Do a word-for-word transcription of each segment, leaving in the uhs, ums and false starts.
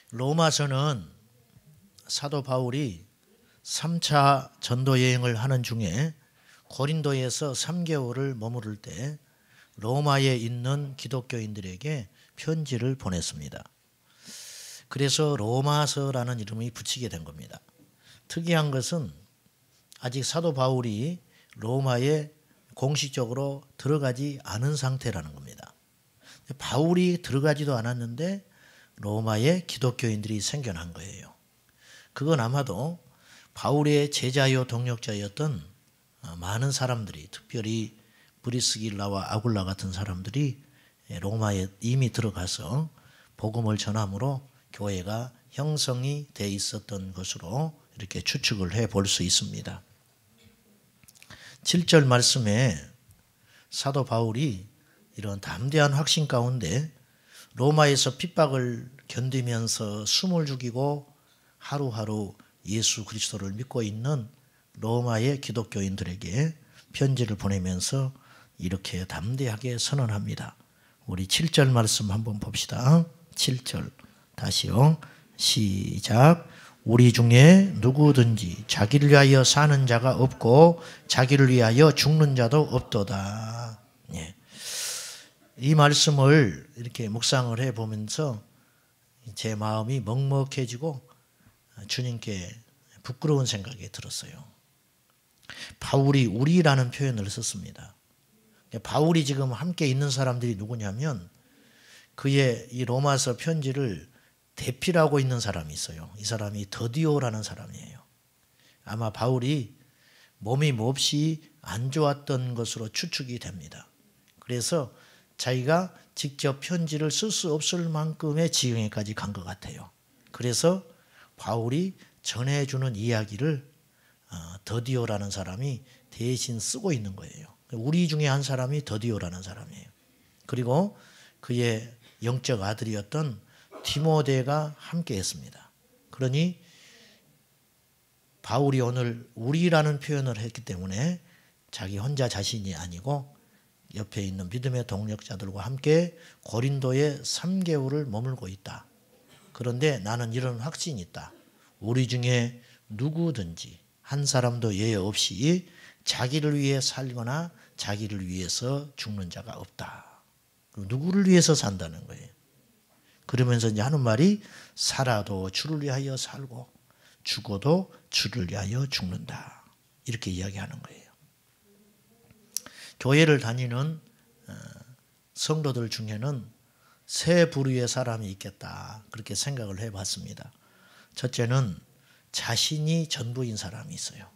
로마서는 사도 바울이 삼 차 전도 여행을 하는 중에 고린도에서 삼 개월을 머무를 때 로마에 있는 기독교인들에게 편지를 보냈습니다. 그래서 로마서라는 이름이 붙이게 된 겁니다. 특이한 것은 아직 사도 바울이 로마에 공식적으로 들어가지 않은 상태라는 겁니다. 바울이 들어가지도 않았는데 로마에 기독교인들이 생겨난 거예요. 그건 아마도 바울의 제자요 동력자였던 많은 사람들이, 특별히 브리스길라와 아굴라 같은 사람들이 로마에 이미 들어가서 복음을 전함으로 교회가 형성이 돼 있었던 것으로 이렇게 추측을 해 볼 수 있습니다. 칠 절 말씀에 사도 바울이 이런 담대한 확신 가운데 로마에서 핍박을 견디면서 숨을 죽이고 하루하루 예수 그리스도를 믿고 있는 로마의 기독교인들에게 편지를 보내면서 이렇게 담대하게 선언합니다. 우리 칠 절 말씀 한번 봅시다. 칠 절 다시요. 시작. 우리 중에 누구든지 자기를 위하여 사는 자가 없고 자기를 위하여 죽는 자도 없도다. 예. 이 말씀을 이렇게 묵상을 해보면서 제 마음이 먹먹해지고 주님께 부끄러운 생각이 들었어요. 바울이 우리라는 표현을 썼습니다. 바울이 지금 함께 있는 사람들이 누구냐면 그의 이 로마서 편지를 대필하고 있는 사람이 있어요. 이 사람이 더디오라는 사람이에요. 아마 바울이 몸이 몹시 안 좋았던 것으로 추측이 됩니다. 그래서 자기가 직접 편지를 쓸 수 없을 만큼의 지경에까지 간 것 같아요. 그래서 바울이 전해주는 이야기를 더디오라는 사람이 대신 쓰고 있는 거예요. 우리 중에 한 사람이 더디오라는 사람이에요. 그리고 그의 영적 아들이었던 디모데가 함께 했습니다. 그러니 바울이 오늘 우리라는 표현을 했기 때문에 자기 혼자 자신이 아니고 옆에 있는 믿음의 동력자들과 함께 고린도에 삼 개월을 머물고 있다. 그런데 나는 이런 확신이 있다. 우리 중에 누구든지 한 사람도 예외 없이 자기를 위해 살거나 자기를 위해서 죽는 자가 없다. 누구를 위해서 산다는 거예요. 그러면서 이제 하는 말이 살아도 주를 위하여 살고 죽어도 주를 위하여 죽는다. 이렇게 이야기하는 거예요. 교회를 다니는 성도들 중에는 세 부류의 사람이 있겠다. 그렇게 생각을 해봤습니다. 첫째는 자신이 전부인 사람이 있어요.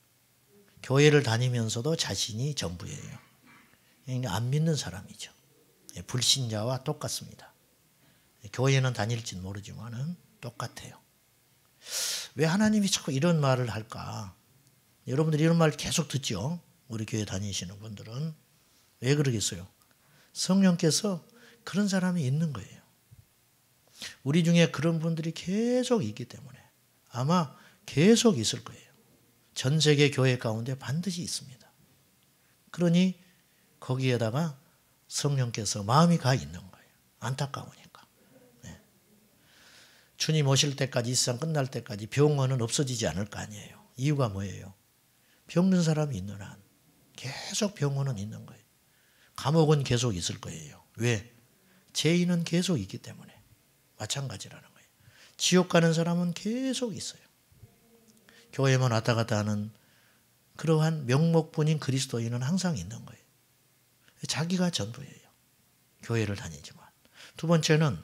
교회를 다니면서도 자신이 전부예요. 그러니까 안 믿는 사람이죠. 불신자와 똑같습니다. 교회는 다닐지는 모르지만은 똑같아요. 왜 하나님이 자꾸 이런 말을 할까? 여러분들이 이런 말 계속 듣죠? 우리 교회 다니시는 분들은. 왜 그러겠어요? 성령께서 그런 사람이 있는 거예요. 우리 중에 그런 분들이 계속 있기 때문에 아마 계속 있을 거예요. 전 세계 교회 가운데 반드시 있습니다. 그러니 거기에다가 성령께서 마음이 가 있는 거예요. 안타까우니까. 네. 주님 오실 때까지, 이 세상 끝날 때까지 병원은 없어지지 않을 거 아니에요. 이유가 뭐예요? 병든 사람이 있는 한 계속 병원은 있는 거예요. 감옥은 계속 있을 거예요. 왜? 죄인은 계속 있기 때문에. 마찬가지라는 거예요. 지옥 가는 사람은 계속 있어요. 교회만 왔다 갔다 하는 그러한 명목뿐인 그리스도인은 항상 있는 거예요. 자기가 전부예요. 교회를 다니지만. 두 번째는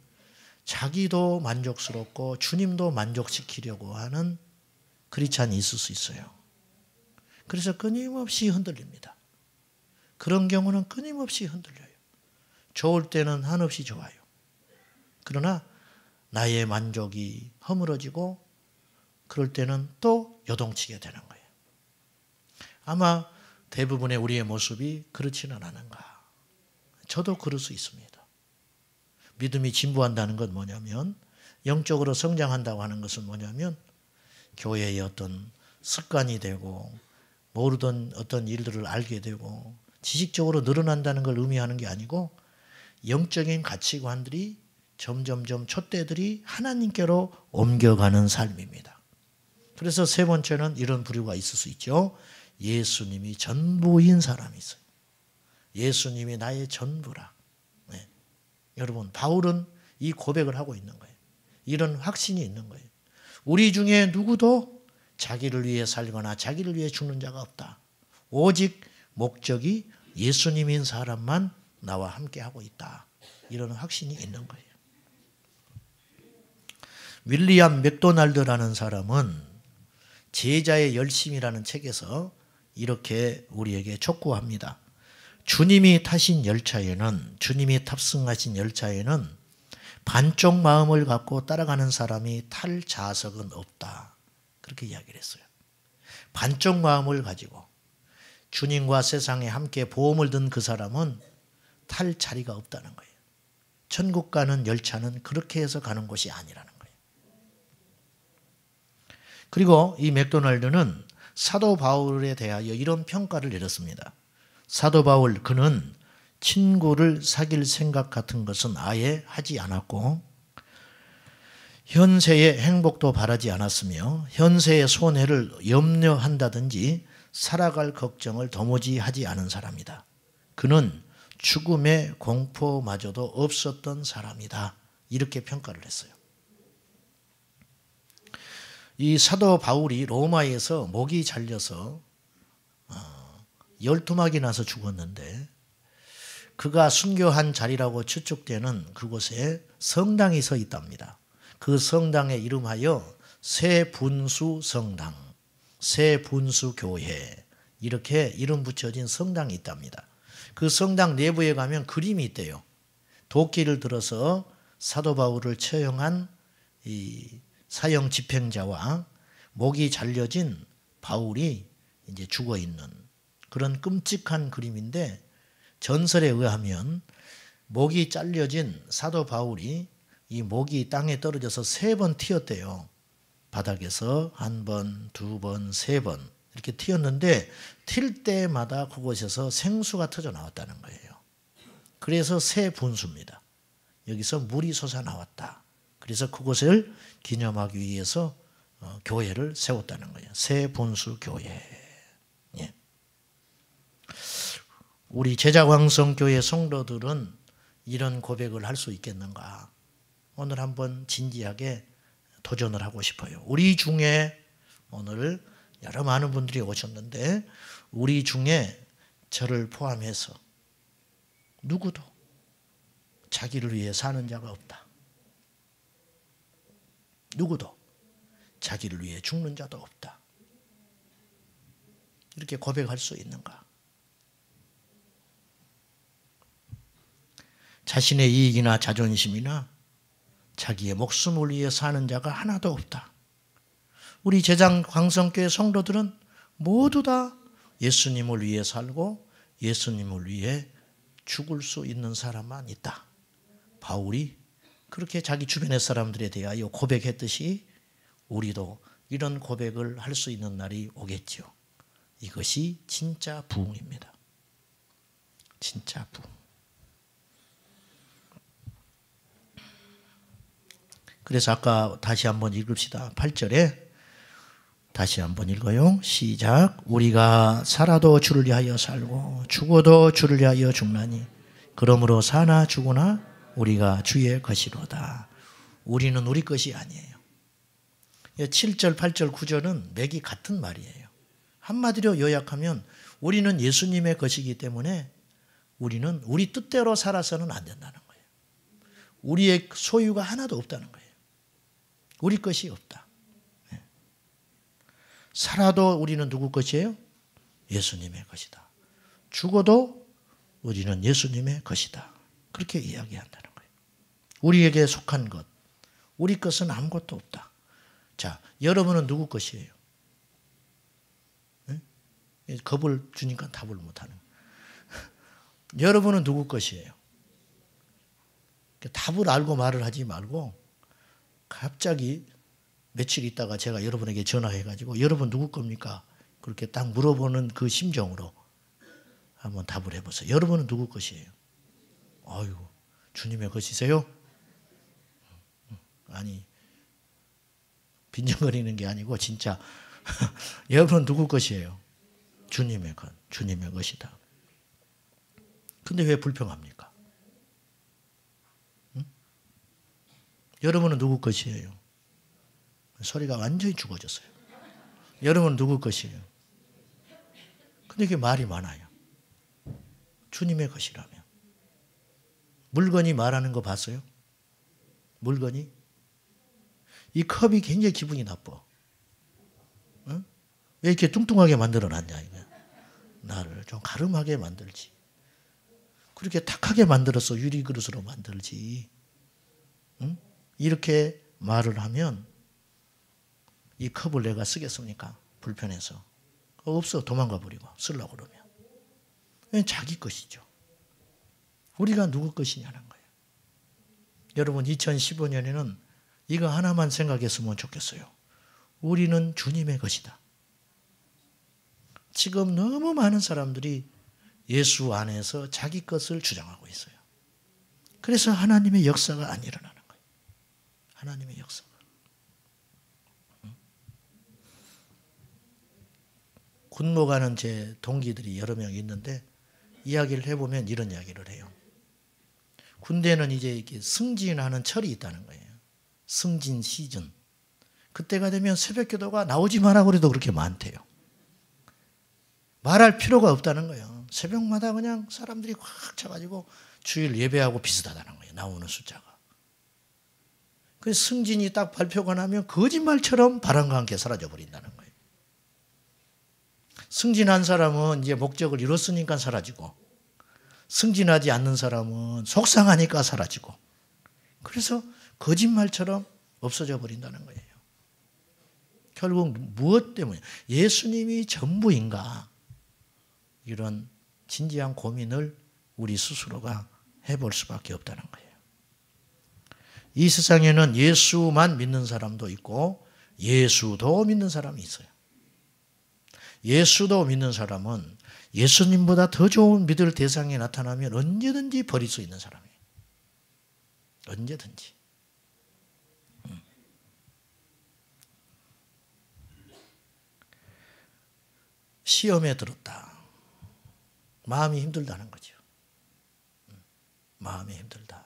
자기도 만족스럽고 주님도 만족시키려고 하는 크리스찬이 있을 수 있어요. 그래서 끊임없이 흔들립니다. 그런 경우는 끊임없이 흔들려요. 좋을 때는 한없이 좋아요. 그러나 나의 만족이 허물어지고 그럴 때는 또 요동치게 되는 거예요. 아마 대부분의 우리의 모습이 그렇지는 않은가. 저도 그럴 수 있습니다. 믿음이 진보한다는 건 뭐냐면, 영적으로 성장한다고 하는 것은 뭐냐면 교회의 어떤 습관이 되고 모르던 어떤 일들을 알게 되고 지식적으로 늘어난다는 걸 의미하는 게 아니고 영적인 가치관들이 점점점 촛대들이 하나님께로 옮겨가는 삶입니다. 그래서 세 번째는 이런 부류가 있을 수 있죠. 예수님이 전부인 사람이 있어요. 예수님이 나의 전부라. 네. 여러분, 바울은 이 고백을 하고 있는 거예요. 이런 확신이 있는 거예요. 우리 중에 누구도 자기를 위해 살거나 자기를 위해 죽는 자가 없다. 오직 목적이 예수님인 사람만 나와 함께하고 있다. 이런 확신이 있는 거예요. 윌리엄 맥도날드라는 사람은 제자의 열심이라는 책에서 이렇게 우리에게 촉구합니다. 주님이 타신 열차에는, 주님이 탑승하신 열차에는 반쪽 마음을 갖고 따라가는 사람이 탈 좌석은 없다. 그렇게 이야기를 했어요. 반쪽 마음을 가지고 주님과 세상에 함께 보험을 든 그 사람은 탈 자리가 없다는 거예요. 천국 가는 열차는 그렇게 해서 가는 곳이 아니라는 거예요. 그리고 이 맥도날드는 사도 바울에 대하여 이런 평가를 내렸습니다. 사도 바울, 그는 친구를 사귈 생각 같은 것은 아예 하지 않았고 현세의 행복도 바라지 않았으며 현세의 손해를 염려한다든지 살아갈 걱정을 도무지 하지 않은 사람이다. 그는 죽음의 공포마저도 없었던 사람이다. 이렇게 평가를 했어요. 이 사도 바울이 로마에서 목이 잘려서 열두막이 나서 죽었는데 그가 순교한 자리라고 추측되는 그곳에 성당이 서 있답니다. 그 성당의 이름하여 새분수 성당, 새분수 교회 이렇게 이름 붙여진 성당이 있답니다. 그 성당 내부에 가면 그림이 있대요. 도끼를 들어서 사도 바울을 처형한 이 사형 집행자와 목이 잘려진 바울이 이제 죽어 있는 그런 끔찍한 그림인데 전설에 의하면 목이 잘려진 사도 바울이 이 목이 땅에 떨어져서 세 번 튀었대요. 바닥에서 한 번, 두 번, 세 번 이렇게 튀었는데 튈 때마다 그곳에서 생수가 터져 나왔다는 거예요. 그래서 새 분수입니다. 여기서 물이 솟아 나왔다. 그래서 그곳을 기념하기 위해서 교회를 세웠다는 거예요. 새 분수 교회. 예. 우리 제자광성교회 성도들은 이런 고백을 할 수 있겠는가? 오늘 한번 진지하게 도전을 하고 싶어요. 우리 중에 오늘 여러 많은 분들이 오셨는데 우리 중에 저를 포함해서 누구도 자기를 위해 사는 자가 없다. 누구도 자기를 위해 죽는 자도 없다. 이렇게 고백할 수 있는가? 자신의 이익이나 자존심이나 자기의 목숨을 위해 사는 자가 하나도 없다. 우리 제장 광성교회 성도들은 모두 다 예수님을 위해 살고 예수님을 위해 죽을 수 있는 사람만 있다. 바울이 그렇게 자기 주변의 사람들에 대하여 고백했듯이 우리도 이런 고백을 할 수 있는 날이 오겠죠. 이것이 진짜 부흥입니다. 진짜 부흥. 그래서 아까 다시 한번 읽읍시다. 팔 절에 다시 한번 읽어요. 시작. 우리가 살아도 주를 위하여 살고 죽어도 주를 위하여 죽나니 그러므로 사나 죽으나 우리가 주의 것이로다. 우리는 우리 것이 아니에요. 칠 절, 팔 절, 구 절은 맥이 같은 말이에요. 한마디로 요약하면 우리는 예수님의 것이기 때문에 우리는 우리 뜻대로 살아서는 안 된다는 거예요. 우리의 소유가 하나도 없다는 거예요. 우리 것이 없다. 살아도 우리는 누구 것이에요? 예수님의 것이다. 죽어도 우리는 예수님의 것이다. 그렇게 이야기한다는 거예요. 우리에게 속한 것, 우리 것은 아무것도 없다. 자, 여러분은 누구 것이에요? 네? 겁을 주니까 답을 못하는 거예요. 여러분은 누구 것이에요? 답을 알고 말을 하지 말고 갑자기 며칠 있다가 제가 여러분에게 전화해가지고 여러분 누구 겁니까? 그렇게 딱 물어보는 그 심정으로 한번 답을 해보세요. 여러분은 누구 것이에요? 아유, 주님의 것이세요? 아니 빈정거리는 게 아니고 진짜 여러분 누구 것이에요? 주님의 것, 주님의 것이다. 근데 왜 불평합니까? 응? 여러분은 누구 것이에요? 소리가 완전히 죽어졌어요. 여러분은 누구 것이에요? 근데 이게 말이 많아요. 주님의 것이라면. 물건이 말하는 거 봤어요? 물건이? 이 컵이 굉장히 기분이 나빠. 응? 왜 이렇게 뚱뚱하게 만들어놨냐 이거야. 나를 좀 가름하게 만들지. 그렇게 탁하게 만들어서 유리그릇으로 만들지. 응? 이렇게 말을 하면 이 컵을 내가 쓰겠습니까? 불편해서. 없어. 도망가 버리고 쓰려고 그러면. 왜 자기 것이죠. 우리가 누구 것이냐는 거예요. 여러분 이천십오 년에는 이거 하나만 생각했으면 좋겠어요. 우리는 주님의 것이다. 지금 너무 많은 사람들이 예수 안에서 자기 것을 주장하고 있어요. 그래서 하나님의 역사가 안 일어나는 거예요. 하나님의 역사가. 군모 가는 제 동기들이 여러 명 있는데 이야기를 해보면 이런 이야기를 해요. 군대는 이제 이렇게 승진하는 철이 있다는 거예요. 승진 시즌. 그때가 되면 새벽 기도가 나오지 마라 그래도 그렇게 많대요. 말할 필요가 없다는 거예요. 새벽마다 그냥 사람들이 확 차가지고 주일 예배하고 비슷하다는 거예요. 나오는 숫자가. 그 승진이 딱 발표가 나면 거짓말처럼 바람과 함께 사라져 버린다는 거예요. 승진한 사람은 이제 목적을 이뤘으니까 사라지고 승진하지 않는 사람은 속상하니까 사라지고 그래서 거짓말처럼 없어져 버린다는 거예요. 결국 무엇 때문에 예수님이 전부인가 이런 진지한 고민을 우리 스스로가 해볼 수밖에 없다는 거예요. 이 세상에는 예수만 믿는 사람도 있고 예수도 믿는 사람이 있어요. 예수도 믿는 사람은 예수님보다 더 좋은 믿을 대상이 나타나면 언제든지 버릴 수 있는 사람이에요. 언제든지. 시험에 들었다. 마음이 힘들다는 거죠. 마음이 힘들다.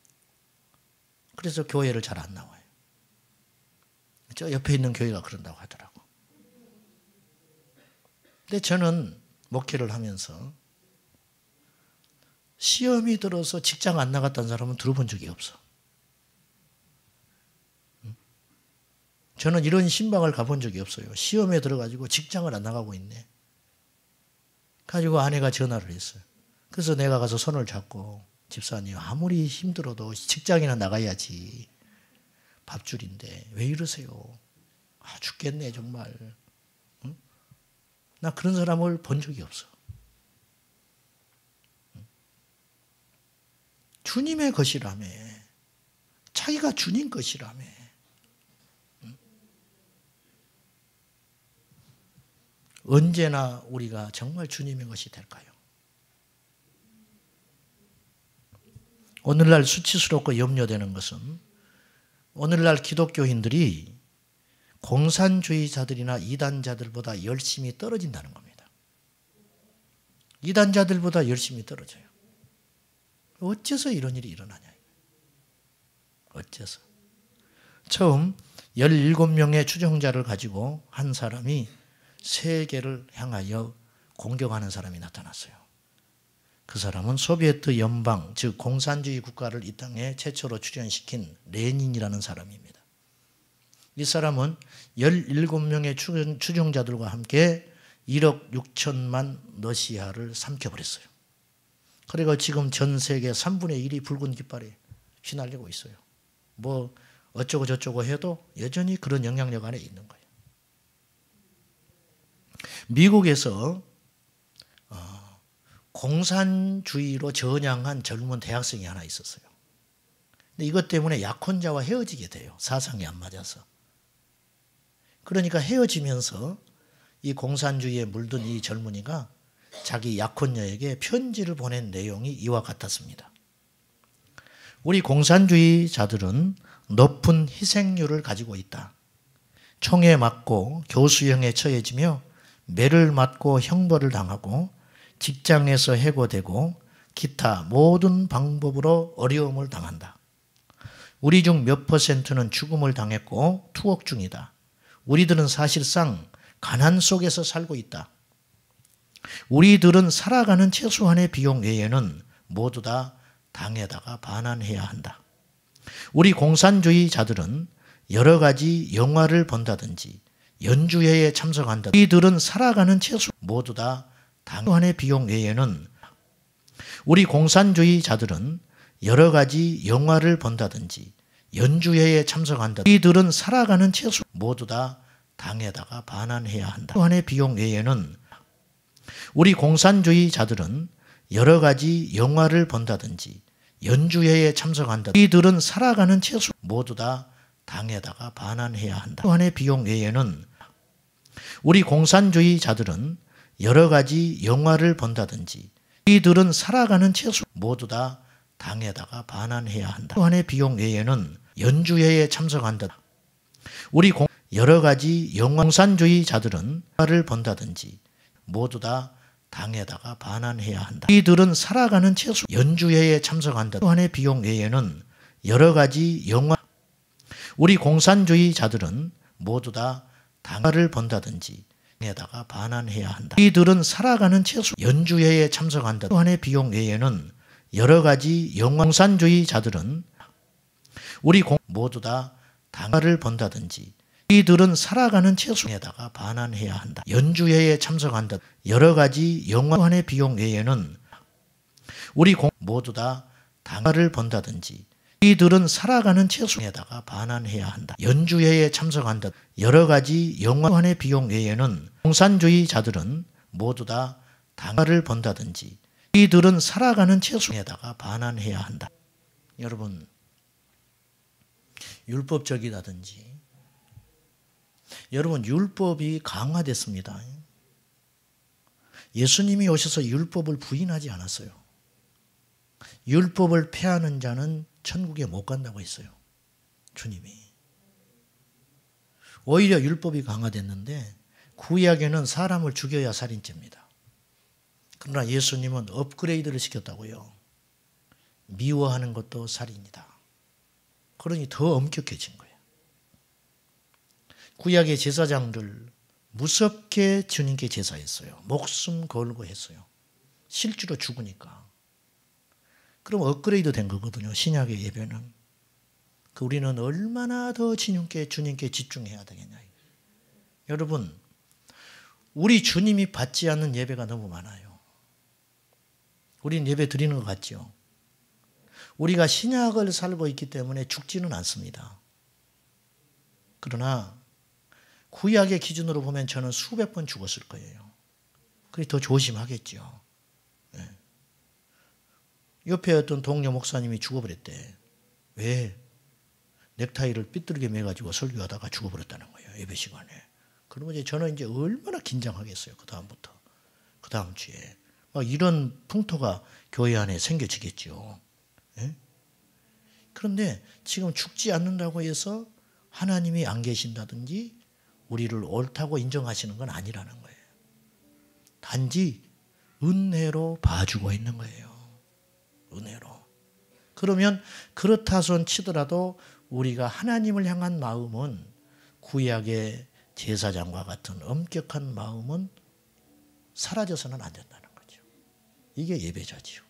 그래서 교회를 잘 안 나와요. 저 옆에 있는 교회가 그런다고 하더라고. 근데 저는 목회를 하면서 시험이 들어서 직장 안 나갔다는 사람은 들어본 적이 없어. 저는 이런 신방을 가본 적이 없어요. 시험에 들어가지고 직장을 안 나가고 있네. 가지고 아내가 전화를 했어요. 그래서 내가 가서 손을 잡고 집사님 아무리 힘들어도 직장이나 나가야지. 밥줄인데 왜 이러세요? 아 죽겠네 정말. 응? 나 그런 사람을 본 적이 없어. 응? 주님의 것이라며. 자기가 주님 것이라며. 응? 언제나 우리가 정말 주님의 것이 될까요? 오늘날 수치스럽고 염려되는 것은 오늘날 기독교인들이 공산주의자들이나 이단자들보다 열심히 떨어진다는 겁니다. 이단자들보다 열심히 떨어져요. 어째서 이런 일이 일어나냐. 어째서. 처음 열일곱 명의 추종자를 가지고 한 사람이 세계를 향하여 공격하는 사람이 나타났어요. 그 사람은 소비에트 연방, 즉 공산주의 국가를 이 땅에 최초로 출현시킨 레닌이라는 사람입니다. 이 사람은 열일곱 명의 추종자들과 함께 일억 육천만 러시아를 삼켜버렸어요. 그리고 지금 전 세계 삼분의 일이 붉은 깃발에 휘날리고 있어요. 뭐 어쩌고 저쩌고 해도 여전히 그런 영향력 안에 있는 거예요. 미국에서 공산주의로 전향한 젊은 대학생이 하나 있었어요. 근데 이것 때문에 약혼자와 헤어지게 돼요. 사상이 안 맞아서. 그러니까 헤어지면서 이 공산주의에 물든 이 젊은이가 자기 약혼녀에게 편지를 보낸 내용이 이와 같았습니다. 우리 공산주의자들은 높은 희생률을 가지고 있다. 총에 맞고 교수형에 처해지며 매를 맞고 형벌을 당하고 직장에서 해고되고 기타 모든 방법으로 어려움을 당한다. 우리 중 몇 퍼센트는 죽음을 당했고 투옥 중이다. 우리들은 사실상 가난 속에서 살고 있다. 우리들은 살아가는 최소한의 비용 외에는 모두 다 당에다가 반환해야 한다. 우리 공산주의자들은 여러 가지 영화를 본다든지 연주회에 참석한다. 우리들은 살아가는 최소 모두 다 당의 비용 외에는 우리 공산주의자들은 여러 가지 영화를 본다든지 연주회에 참석한다. 우리들은 살아가는 최소 모두 다 당에다가 반환해야 한다. 한의 비용 외에는 우리 공산주의자들은 여러 가지 영화를 본다든지 연주회에 참석한다. 우리들은 살아가는 최소 모두 다 당에다가 반환해야 한다. 한의 비용 외에는 우리 공산주의자들은 여러 가지 영화를 본다든지 우리들은 살아가는 최소 모두 다 당에다가 반환해야 한다. 한의 비용 외에는 연주회에 참석한다. 우리 공 여러 가지 공산주의자들은 영화를 본다든지 모두 다 당에다가 반환해야 한다. 우리들은 살아가는 최소 연주회에 참석한다. 한의 비용 외에는 여러 가지 영화 우리 공산주의자들은 모두 다 당화를 본다든지 에다가 반환해야 한다. 우리들은 살아가는 최소 연주회에 참석한다. 한의 비용 외에는 여러 가지 공산주의자들은 우리 공 모두 다 당화를 본다든지 우리들은 살아가는 최소에다가 반환해야 한다. 연주회에 참석한다. 여러 가지 영화관의 비용 외에는 우리 공 모두 다 당화를 본다든지 우리들은 살아가는 최소에다가 반환해야 한다. 연주회에 참석한다. 여러 가지 영화관의 비용 외에는 공산주의자들은 모두 다 당화를 본다든지 우리들은 살아가는 최소에다가 반환해야 한다. 여러분, 율법적이라든지 여러분 율법이 강화됐습니다. 예수님이 오셔서 율법을 부인하지 않았어요. 율법을 폐하는 자는 천국에 못 간다고 했어요. 주님이. 오히려 율법이 강화됐는데 구약에는 사람을 죽여야 살인죄입니다. 그러나 예수님은 업그레이드를 시켰다고요. 미워하는 것도 살인이다. 그러니 더 엄격해진 거예요. 구약의 제사장들 무섭게 주님께 제사했어요. 목숨 걸고 했어요. 실제로 죽으니까. 그럼 업그레이드 된 거거든요. 신약의 예배는. 그 우리는 얼마나 더 주님께, 주님께 집중해야 되겠냐. 여러분, 우리 주님이 받지 않는 예배가 너무 많아요. 우리는 예배 드리는 것 같죠. 우리가 신약을 살고 있기 때문에 죽지는 않습니다. 그러나 구약의 기준으로 보면 저는 수백 번 죽었을 거예요. 그게 더 조심하겠죠. 네. 옆에 어떤 동료 목사님이 죽어버렸대. 왜? 넥타이를 삐뚤게 매가지고 설교하다가 죽어버렸다는 거예요. 예배 시간에. 그러면 이제 저는 이제 얼마나 긴장하겠어요. 그 다음부터. 그 다음 주에. 막 이런 풍토가 교회 안에 생겨지겠죠. 네? 그런데 지금 죽지 않는다고 해서 하나님이 안 계신다든지 우리를 옳다고 인정하시는 건 아니라는 거예요. 단지 은혜로 봐주고 있는 거예요. 은혜로. 그러면 그렇다 손 치더라도 우리가 하나님을 향한 마음은 구약의 제사장과 같은 엄격한 마음은 사라져서는 안 된다는 거죠. 이게 예배자지요.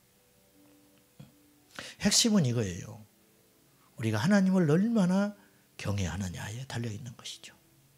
핵심은 이거예요. 우리가 하나님을 얼마나 경외하느냐에 달려있는 것이죠.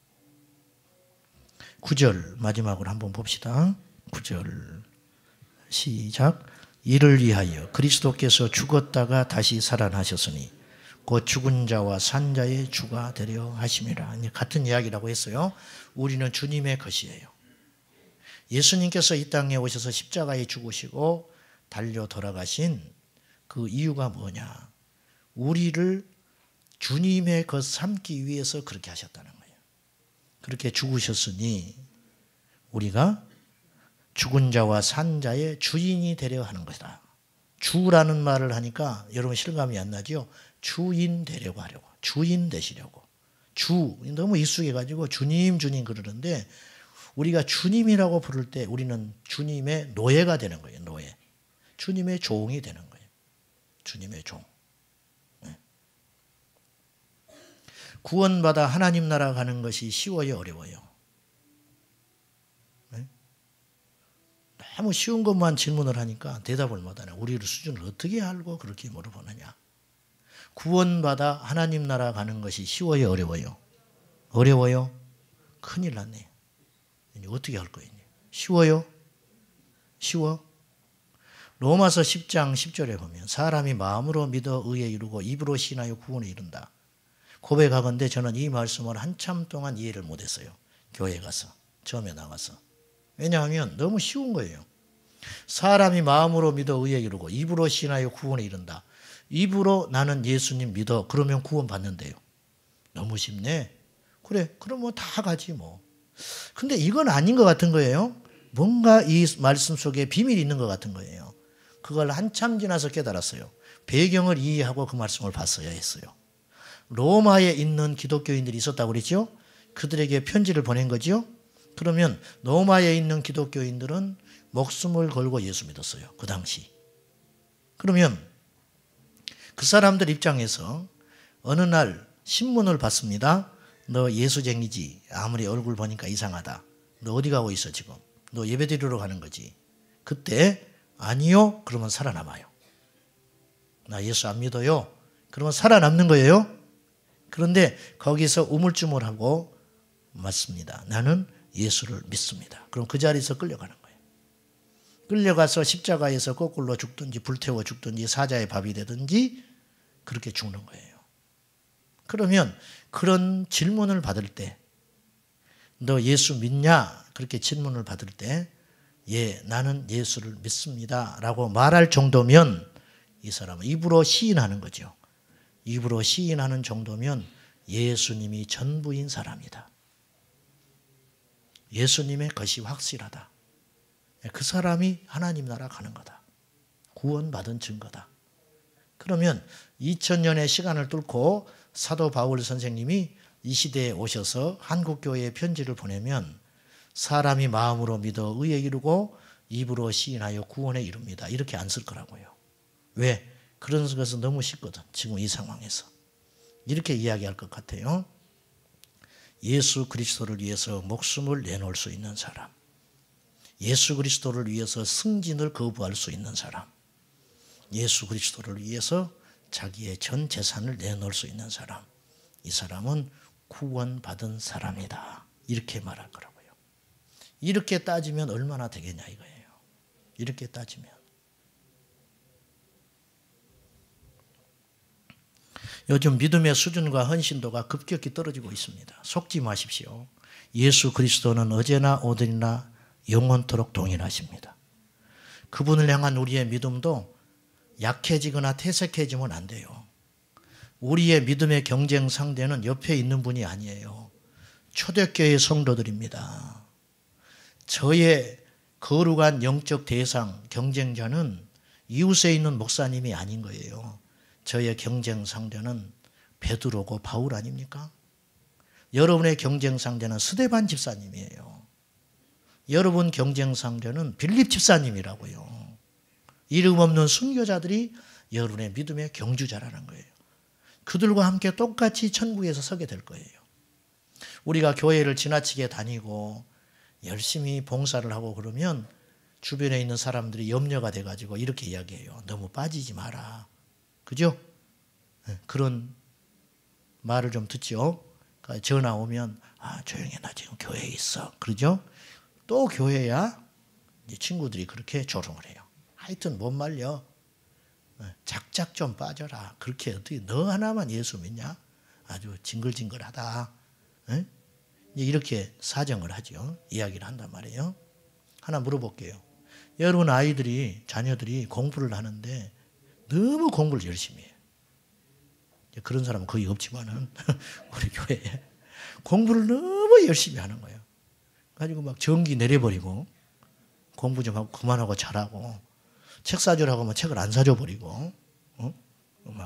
구 절 마지막으로 한번 봅시다. 구 절 시작. 이를 위하여 그리스도께서 죽었다가 다시 살아나셨으니 곧 죽은 자와 산 자의 주가 되려 하심이라. 같은 이야기라고 했어요. 우리는 주님의 것이에요. 예수님께서 이 땅에 오셔서 십자가에 죽으시고 달려 돌아가신 그 이유가 뭐냐? 우리를 주님의 것 삼기 위해서 그렇게 하셨다는 거예요. 그렇게 죽으셨으니 우리가 죽은 자와 산 자의 주인이 되려 하는 것이다. 주라는 말을 하니까 여러분 실감이 안 나죠? 주인 되려고 하려고. 주인 되시려고. 주, 너무 익숙해가지고 주님 주님 그러는데 우리가 주님이라고 부를 때 우리는 주님의 노예가 되는 거예요. 노예. 주님의 종이 되는 거예요. 주님의 종. 네. 구원받아 하나님 나라 가는 것이 쉬워요, 어려워요? 네? 너무 쉬운 것만 질문을 하니까 대답을 못하네. 우리 수준을 어떻게 알고 그렇게 물어보느냐. 구원받아 하나님 나라 가는 것이 쉬워요, 어려워요? 어려워요? 큰일 났네. 이제 어떻게 할 거예요? 쉬워요? 쉬워? 로마서 십 장 십 절에 보면 사람이 마음으로 믿어 의에 이루고 입으로 신하여 구원에 이른다. 고백하건대 저는 이 말씀을 한참 동안 이해를 못했어요. 교회 가서, 처음에 나가서. 왜냐하면 너무 쉬운 거예요. 사람이 마음으로 믿어 의에 이루고 입으로 신하여 구원에 이른다. 입으로 나는 예수님 믿어. 그러면 구원 받는데요. 너무 쉽네. 그래, 그럼 뭐 다 가지 뭐. 근데 이건 아닌 것 같은 거예요. 뭔가 이 말씀 속에 비밀이 있는 것 같은 거예요. 그걸 한참 지나서 깨달았어요. 배경을 이해하고 그 말씀을 봤어야 했어요. 로마에 있는 기독교인들이 있었다고 그랬죠? 그들에게 편지를 보낸 거죠? 그러면 로마에 있는 기독교인들은 목숨을 걸고 예수 믿었어요. 그 당시. 그러면 그 사람들 입장에서 어느 날 신문을 봤습니다. 너 예수쟁이지. 아무리 얼굴 보니까 이상하다. 너 어디 가고 있어 지금? 너 예배드리러 가는 거지. 그때 아니요. 그러면 살아남아요. 나 예수 안 믿어요. 그러면 살아남는 거예요. 그런데 거기서 우물쭈물하고 맞습니다. 나는 예수를 믿습니다. 그럼 그 자리에서 끌려가는 거예요. 끌려가서 십자가에서 거꾸로 죽든지 불태워 죽든지 사자의 밥이 되든지 그렇게 죽는 거예요. 그러면 그런 질문을 받을 때 너 예수 믿냐? 그렇게 질문을 받을 때 예, 나는 예수를 믿습니다 라고 말할 정도면 이 사람은 입으로 시인하는 거죠. 입으로 시인하는 정도면 예수님이 전부인 사람이다. 예수님의 것이 확실하다. 그 사람이 하나님 나라 가는 거다. 구원받은 증거다. 그러면 이천 년의 시간을 뚫고 사도 바울 선생님이 이 시대에 오셔서 한국교회에 편지를 보내면 사람이 마음으로 믿어 의에 이르고 입으로 시인하여 구원에 이릅니다. 이렇게 안 쓸 거라고요. 왜? 그런 것은 너무 쉽거든. 지금 이 상황에서. 이렇게 이야기할 것 같아요. 예수 그리스도를 위해서 목숨을 내놓을 수 있는 사람. 예수 그리스도를 위해서 승진을 거부할 수 있는 사람. 예수 그리스도를 위해서 자기의 전 재산을 내놓을 수 있는 사람. 이 사람은 구원받은 사람이다. 이렇게 말할 거라고요. 이렇게 따지면 얼마나 되겠냐 이거예요. 이렇게 따지면. 요즘 믿음의 수준과 헌신도가 급격히 떨어지고 있습니다. 속지 마십시오. 예수 그리스도는 어제나 오늘이나 영원토록 동일하십니다. 그분을 향한 우리의 믿음도 약해지거나 퇴색해지면 안 돼요. 우리의 믿음의 경쟁 상대는 옆에 있는 분이 아니에요. 초대교회 성도들입니다. 저의 거룩한 영적 대상, 경쟁자는 이웃에 있는 목사님이 아닌 거예요. 저의 경쟁 상대는 베드로고 바울 아닙니까? 여러분의 경쟁 상대는 스데반 집사님이에요. 여러분 경쟁 상대는 빌립 집사님이라고요. 이름 없는 순교자들이 여러분의 믿음의 경주자라는 거예요. 그들과 함께 똑같이 천국에서 서게 될 거예요. 우리가 교회를 지나치게 다니고 열심히 봉사를 하고 그러면 주변에 있는 사람들이 염려가 돼가지고 이렇게 이야기해요. 너무 빠지지 마라. 그죠? 그런 말을 좀 듣죠. 전화 오면 아 조용히 해. 나 지금 교회에 있어. 그러죠? 또 교회야? 이제 친구들이 그렇게 조롱을 해요. 하여튼 못 말려. 작작 좀 빠져라. 그렇게 어떻게 너 하나만 예수 믿냐? 아주 징글징글하다. 에? 이렇게 사정을 하죠. 이야기를 한단 말이에요. 하나 물어볼게요. 여러분 아이들이 자녀들이 공부를 하는데 너무 공부를 열심히 해요. 그런 사람은 거의 없지만은 우리 교회에 공부를 너무 열심히 하는 거예요. 가지고 막 전기 내려버리고 공부 좀 하고 그만하고 잘하고 책 사주라고 하면 책을 안 사줘 버리고 어? 막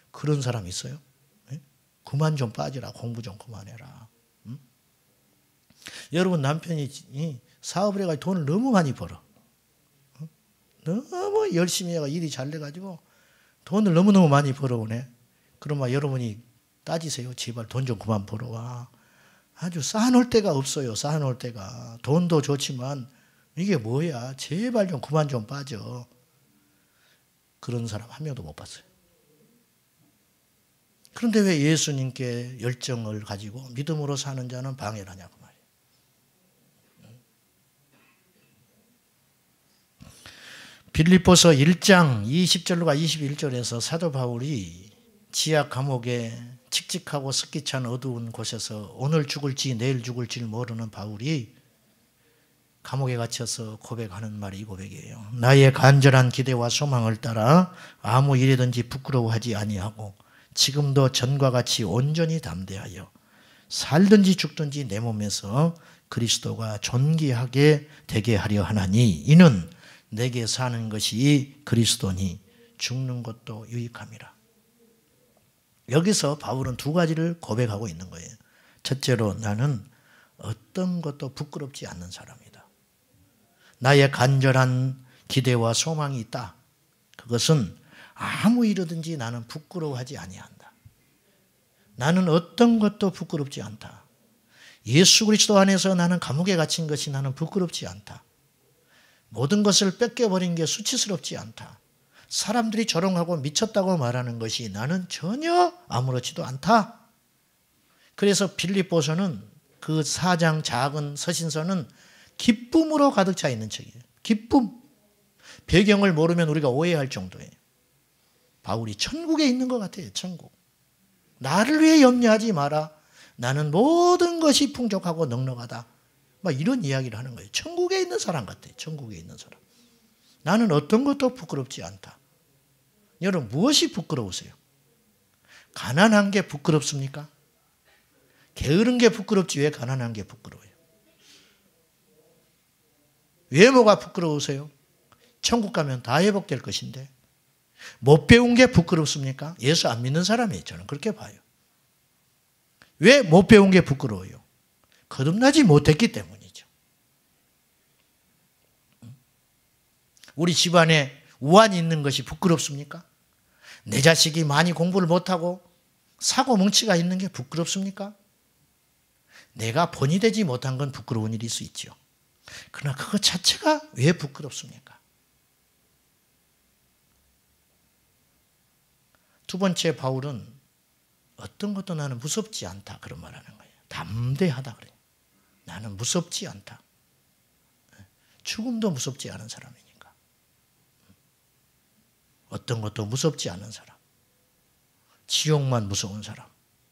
그런 사람 있어요? 예? 그만 좀 빠지라. 공부 좀 그만해라. 응? 여러분 남편이 사업을 해가지고 돈을 너무 많이 벌어. 응? 너무 열심히 해가 일이 잘 돼가지고 돈을 너무너무 많이 벌어오네. 그러면 여러분이 따지세요. 제발 돈 좀 그만 벌어와. 아주 쌓아놓을 데가 없어요. 쌓아놓을 데가. 돈도 좋지만 이게 뭐야. 제발 좀 그만 좀 빠져. 그런 사람 한 명도 못 봤어요. 그런데 왜 예수님께 열정을 가지고 믿음으로 사는 자는 방해를 하냐고 말이에요. 빌립보서 일 장 이십 절과 이십일 절에서 사도 바울이 지하 감옥에 칙칙하고 습기 찬 어두운 곳에서 오늘 죽을지 내일 죽을지 모르는 바울이 감옥에 갇혀서 고백하는 말이 이 고백이에요. 나의 간절한 기대와 소망을 따라 아무 일이든지 부끄러워하지 아니하고 지금도 전과 같이 온전히 담대하여 살든지 죽든지 내 몸에서 그리스도가 존귀하게 되게 하려 하나니 이는 내게 사는 것이 그리스도니 죽는 것도 유익함이라. 여기서 바울은 두 가지를 고백하고 있는 거예요. 첫째로 나는 어떤 것도 부끄럽지 않는 사람이다. 나의 간절한 기대와 소망이 있다. 그것은 아무 일이든지 나는 부끄러워하지 아니한다. 나는 어떤 것도 부끄럽지 않다. 예수 그리스도 안에서 나는 감옥에 갇힌 것이 나는 부끄럽지 않다. 모든 것을 뺏겨버린 게 수치스럽지 않다. 사람들이 조롱하고 미쳤다고 말하는 것이 나는 전혀 아무렇지도 않다. 그래서 빌립보서는 그 사 장 작은 서신서는 기쁨으로 가득 차 있는 책이에요. 기쁨. 배경을 모르면 우리가 오해할 정도예요. 바울이 천국에 있는 것 같아요. 천국. 나를 위해 염려하지 마라. 나는 모든 것이 풍족하고 넉넉하다. 막 이런 이야기를 하는 거예요. 천국에 있는 사람 같아요. 천국에 있는 사람. 나는 어떤 것도 부끄럽지 않다. 여러분 무엇이 부끄러우세요? 가난한 게 부끄럽습니까? 게으른 게 부끄럽지 왜 가난한 게 부끄러워요? 외모가 부끄러우세요? 천국 가면 다 회복될 것인데. 못 배운 게 부끄럽습니까? 예수 안 믿는 사람이에요. 저는 그렇게 봐요. 왜 못 배운 게 부끄러워요? 거듭나지 못했기 때문이죠. 우리 집안에 우환이 있는 것이 부끄럽습니까? 내 자식이 많이 공부를 못하고 사고 뭉치가 있는 게 부끄럽습니까? 내가 본이 되지 못한 건 부끄러운 일일 수 있죠. 그러나 그것 자체가 왜 부끄럽습니까? 두 번째 바울은 어떤 것도 나는 무섭지 않다 그런 말하는 거예요. 담대하다 그래요. 나는 무섭지 않다. 죽음도 무섭지 않은 사람이니까. 어떤 것도 무섭지 않은 사람. 지옥만 무서운 사람.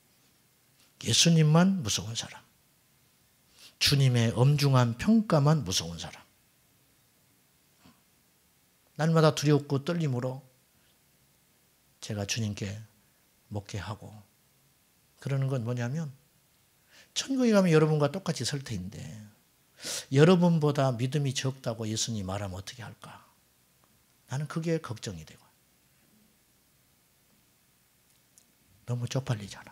예수님만 무서운 사람. 주님의 엄중한 평가만 무서운 사람. 날마다 두렵고 떨림으로 제가 주님께 목회하고 그러는 건 뭐냐면 천국에 가면 여러분과 똑같이 설 텐데 여러분보다 믿음이 적다고 예수님이 말하면 어떻게 할까? 나는 그게 걱정이 되고 너무 쪽팔리잖아.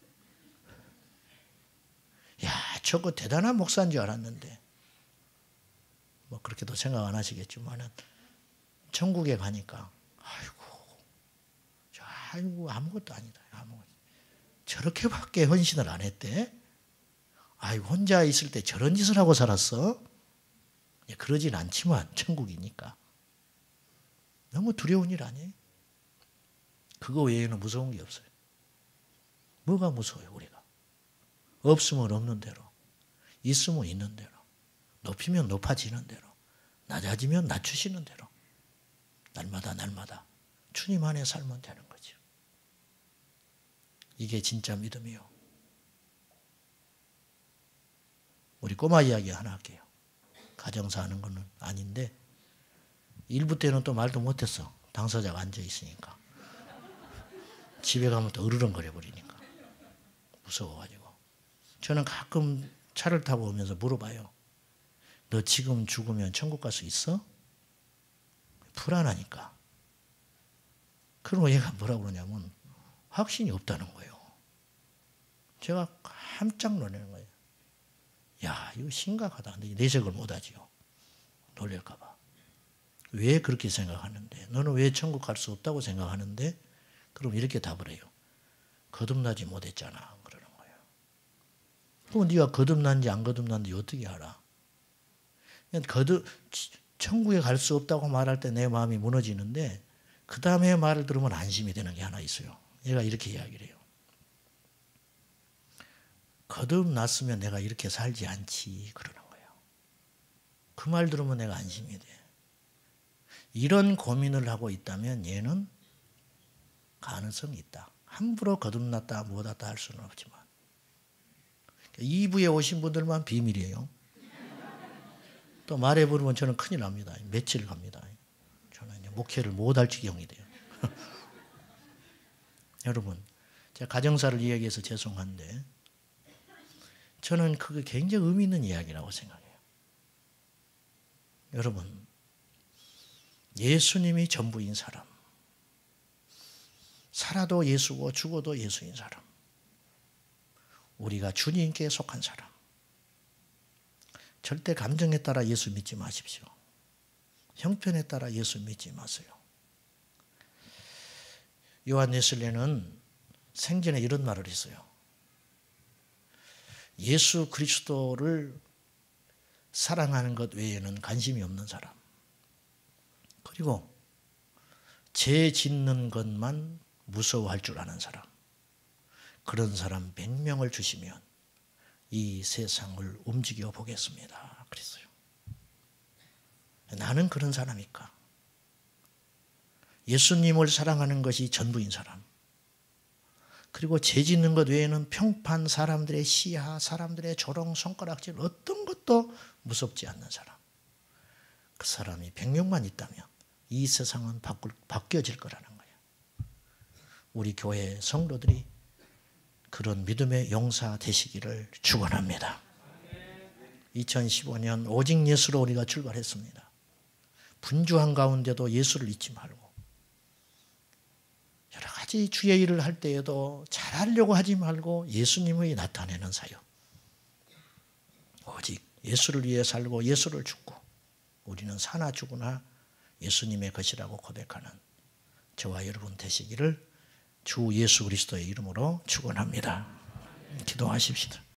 야, 저거 대단한 목사인 줄 알았는데 뭐 그렇게도 생각 안 하시겠지만은 천국에 가니까 아이고 저 아이고 아무것도 아니다. 아무것도. 저렇게밖에 헌신을 안 했대? 아이고 혼자 있을 때 저런 짓을 하고 살았어? 그러진 않지만 천국이니까. 너무 두려운 일 아니에요? 그거 외에는 무서운 게 없어요. 뭐가 무서워요 우리가? 없으면 없는 대로, 있으면 있는 대로, 높이면 높아지는 대로, 낮아지면 낮추시는 대로 날마다 날마다 주님 안에 살면 되는 거죠. 이게 진짜 믿음이요. 우리 꼬마 이야기 하나 할게요. 가정사 하는 건 아닌데 일부 때는 또 말도 못했어. 당사자가 앉아 있으니까. 집에 가면 또 으르렁거려 버리니까. 무서워가지고. 저는 가끔 차를 타고 오면서 물어봐요. 너 지금 죽으면 천국 갈 수 있어? 불안하니까. 그러면 얘가 뭐라고 그러냐면 확신이 없다는 거예요. 제가 깜짝 놀라는 거예요. 야, 이거 심각하다. 근데 내색을 못하지요. 놀랄까 봐. 왜 그렇게 생각하는데? 너는 왜 천국 갈 수 없다고 생각하는데? 그럼 이렇게 답을 해요. 거듭나지 못했잖아. 그러는 거예요. 그럼 네가 거듭난지 안 거듭난지 어떻게 알아? 거듭, 천국에 갈 수 없다고 말할 때 내 마음이 무너지는데 그 다음에 말을 들으면 안심이 되는 게 하나 있어요. 얘가 이렇게 이야기를 해요. 거듭났으면 내가 이렇게 살지 않지 그러는 거예요. 그 말 들으면 내가 안심이 돼. 이런 고민을 하고 있다면 얘는 가능성이 있다. 함부로 거듭났다 못했다 할 수는 없지만 이 부에 오신 분들만 비밀이에요. 또 말해 부르면 저는 큰일 납니다. 며칠 갑니다. 저는 이제 목회를 못할 지경이 돼요. 여러분, 제가 가정사를 이야기해서 죄송한데 저는 그게 굉장히 의미 있는 이야기라고 생각해요. 여러분, 예수님이 전부인 사람, 살아도 예수고 죽어도 예수인 사람, 우리가 주님께 속한 사람, 절대 감정에 따라 예수 믿지 마십시오. 형편에 따라 예수 믿지 마세요. 요한 웨슬리는 생전에 이런 말을 했어요. 예수 그리스도를 사랑하는 것 외에는 관심이 없는 사람, 그리고 죄 짓는 것만 무서워할 줄 아는 사람, 그런 사람 백 명을 주시면 이 세상을 움직여 보겠습니다. 그랬어요. 나는 그런 사람일까? 예수님을 사랑하는 것이 전부인 사람, 그리고 죄 짓는 것 외에는 평판, 사람들의 시야, 사람들의 조롱, 손가락질 어떤 것도 무섭지 않는 사람, 그 사람이 백 명만 있다면 이 세상은 바꿀, 바뀌어질 거라는 거예요. 우리 교회 성도들이 그런 믿음의 용사 되시기를 축원합니다. 이천십오 년 오직 예수로 우리가 출발했습니다. 분주한 가운데도 예수를 잊지 말고 여러 가지 주의 일을 할 때에도 잘하려고 하지 말고 예수님의 나타내는 사역, 오직 예수를 위해 살고 예수를 죽고 우리는 사나 죽으나 예수님의 것이라고 고백하는 저와 여러분 되시기를 주 예수 그리스도의 이름으로 축원합니다. 기도하십시다.